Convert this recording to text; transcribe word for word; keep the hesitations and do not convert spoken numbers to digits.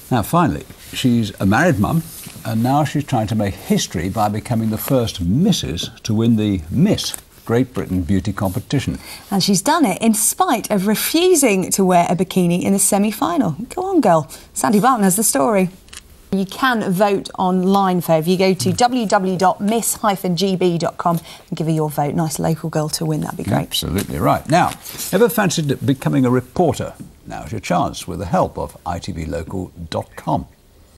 Now, finally, she's a married mum, and now she's trying to make history by becoming the first Missus to win the Miss Great Britain beauty competition. And she's done it in spite of refusing to wear a bikini in the semi-final. Go on, girl. Sandy Barton has the story. You can vote online, Faye. If you go to w w w dot miss dash g b dot com and give her your vote. Nice local girl to win, that'd be great. Absolutely right. Now, ever fancied becoming a reporter? Now's your chance with the help of i t v local dot com.